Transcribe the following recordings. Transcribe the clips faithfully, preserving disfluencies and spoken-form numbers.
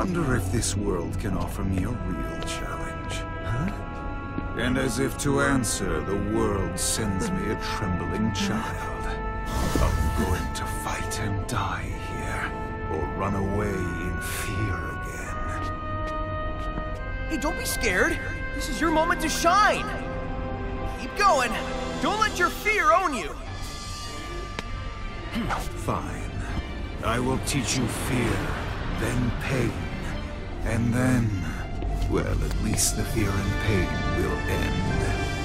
wonder if this world can offer me a real challenge. Huh? And as if to answer, the world sends me a trembling child. I'm going to fight and die here, or run away in fear again. Hey, don't be scared. This is your moment to shine. Keep going. Don't let your fear own you. Fine. I will teach you fear, then pain, and then, well, at least the fear and pain will end.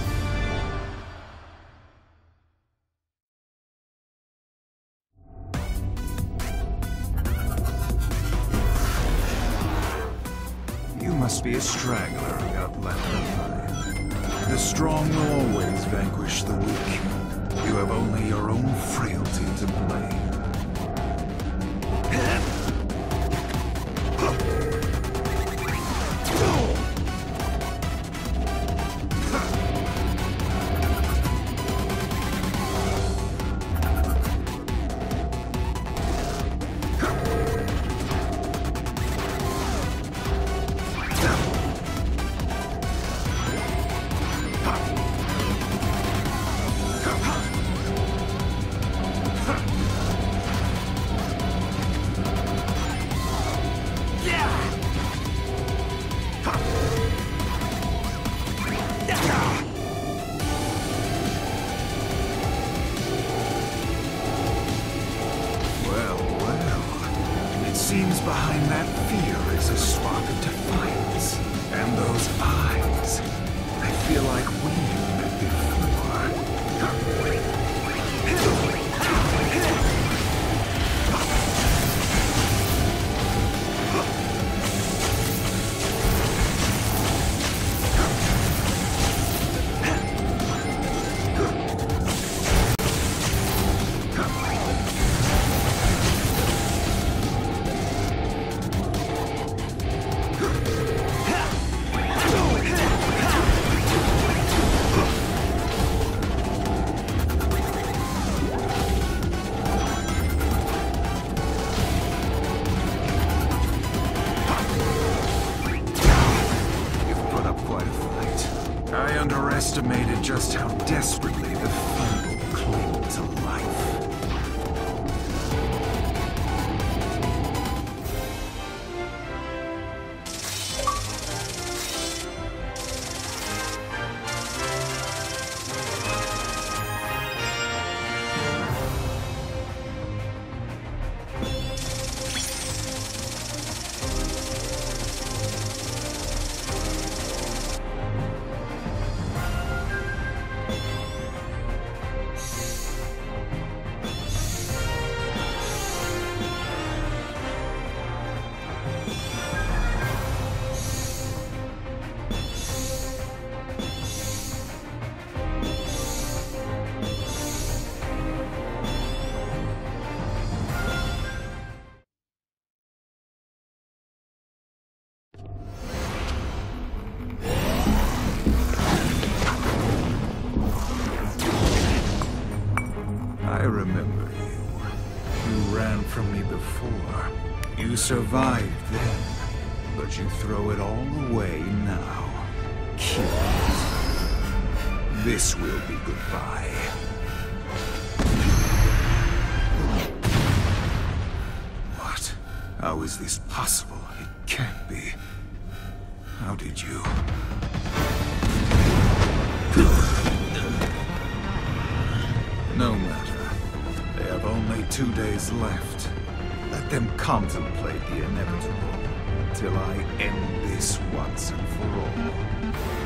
You must be a straggler who got left behind. The strong will always vanquish the weak. You have only your own frailty to blame. Seems behind that fear is a spark of defiance. And those eyes, I feel like we've met before. I underestimated just how desperately the feeble cling to life. I remember you. You ran from me before. You survived then, but you throw it all away now. Killed. This will be goodbye. What? How is this possible? It can't be. How did you... No matter. They have only two days left. Let them contemplate the inevitable, till I end this once and for all.